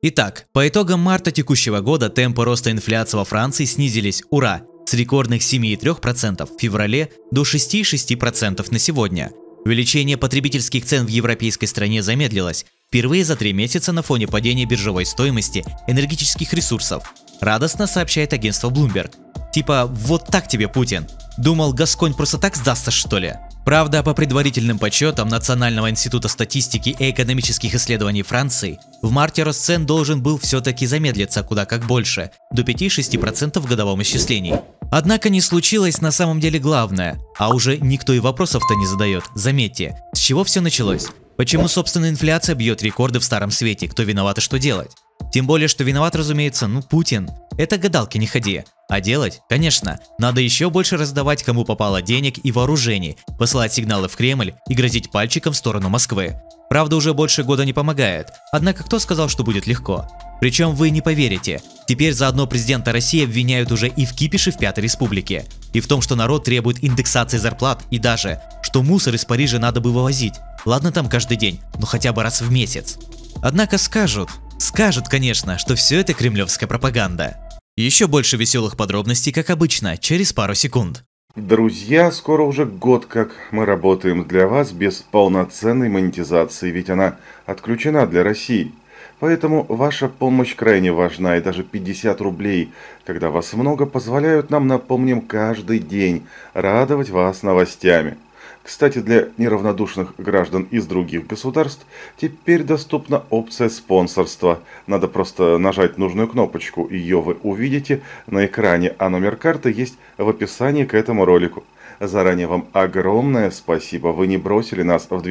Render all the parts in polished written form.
Итак, по итогам марта текущего года темпы роста инфляции во Франции снизились, ура, с рекордных 7,3% в феврале до 6,6% на сегодня. Увеличение потребительских цен в европейской стране замедлилось, впервые за 3 месяца на фоне падения биржевой стоимости энергетических ресурсов. Радостно сообщает агентство Bloomberg. Типа, вот так тебе, Путин. Думал, Гасконь просто так сдастся, что ли? Правда, по предварительным подсчетам Национального института статистики и экономических исследований Франции, в марте рост цен должен был все-таки замедлиться куда как больше, до 5-6% в годовом исчислении. Однако не случилось на самом деле главное, а уже никто и вопросов-то не задает. Заметьте, с чего все началось? Почему, собственно, инфляция бьет рекорды в Старом Свете? Кто виноват и что делать? Тем более, что виноват, разумеется, Путин. Это гадалки не ходи. А делать, конечно, надо еще больше раздавать кому попало денег и вооружений, посылать сигналы в Кремль и грозить пальчиком в сторону Москвы. Правда, уже больше года не помогает. Однако кто сказал, что будет легко? Причем вы не поверите, теперь заодно президента России обвиняют уже и в кипише в Пятой Республике, и в том, что народ требует индексации зарплат, и даже, что мусор из Парижа надо бы вывозить. Ладно там каждый день, но хотя бы раз в месяц. Однако скажут, конечно, что все это кремлевская пропаганда. Еще больше веселых подробностей, как обычно, через пару секунд. Друзья, скоро уже год, как мы работаем для вас без полноценной монетизации, ведь она отключена для России. Поэтому ваша помощь крайне важна, и даже 50 рублей, когда вас много, позволяют нам, напомним, каждый день радовать вас новостями. Кстати, для неравнодушных граждан из других государств теперь доступна опция спонсорства. Надо просто нажать нужную кнопочку, ее вы увидите на экране, а номер карты есть в описании к этому ролику. Заранее вам огромное спасибо, вы не бросили нас в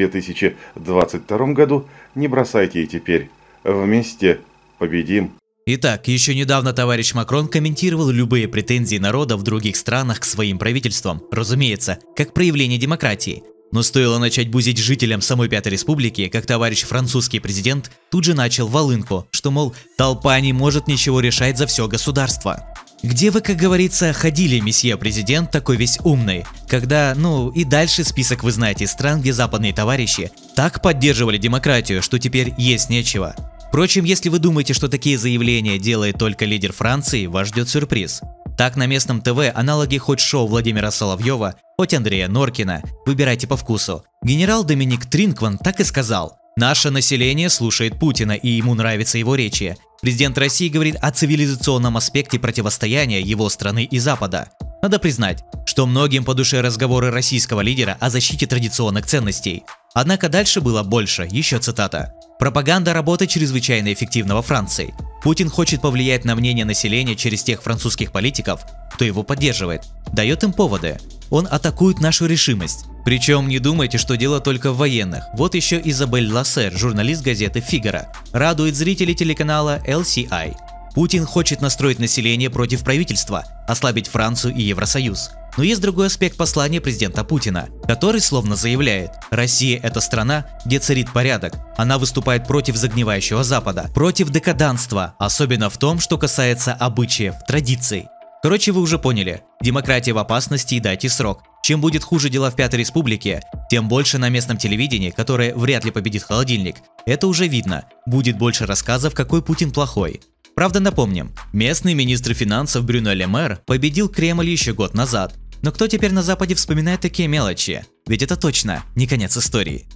2022 году, не бросайте и теперь. Вместе победим! Итак, еще недавно товарищ Макрон комментировал любые претензии народа в других странах к своим правительствам, разумеется, как проявление демократии. Но стоило начать бузить жителям самой Пятой Республики, как товарищ французский президент тут же начал волынку, что, мол, толпа не может ничего решать за все государство. Где вы, как говорится, ходили, месье президент, такой весь умный, когда, и дальше список вы знаете стран, где западные товарищи так поддерживали демократию, что теперь есть нечего. Впрочем, если вы думаете, что такие заявления делает только лидер Франции, вас ждет сюрприз. Так на местном ТВ аналоги хоть шоу Владимира Соловьева, хоть Андрея Норкина, выбирайте по вкусу. Генерал Доминик Тринкван так и сказал: «Наше население слушает Путина, и ему нравятся его речи. Президент России говорит о цивилизационном аспекте противостояния его страны и Запада». Надо признать, что многим по душе разговоры российского лидера о защите традиционных ценностей. Однако дальше было больше, еще цитата. «Пропаганда работает чрезвычайно эффективно во Франции. Путин хочет повлиять на мнение населения через тех французских политиков, кто его поддерживает, дает им поводы. Он атакует нашу решимость. Причем не думайте, что дело только в военных. Вот еще Изабель Лассер, журналист газеты «Фигаро», радует зрителей телеканала LCI. Путин хочет настроить население против правительства, ослабить Францию и Евросоюз. Но есть другой аспект послания президента Путина, который словно заявляет: Россия – это страна, где царит порядок. Она выступает против загнивающего Запада, против декаданства, особенно в том, что касается обычаев, традиций. Короче, вы уже поняли, демократия в опасности, и дайте срок. Чем будет хуже дела в Пятой Республике, тем больше на местном телевидении, которое вряд ли победит холодильник. Это уже видно, будет больше рассказов, какой Путин плохой. Правда, напомним, местный министр финансов Брюно Ле Мэр победил Кремль еще год назад. Но кто теперь на Западе вспоминает такие мелочи? Ведь это точно не конец истории.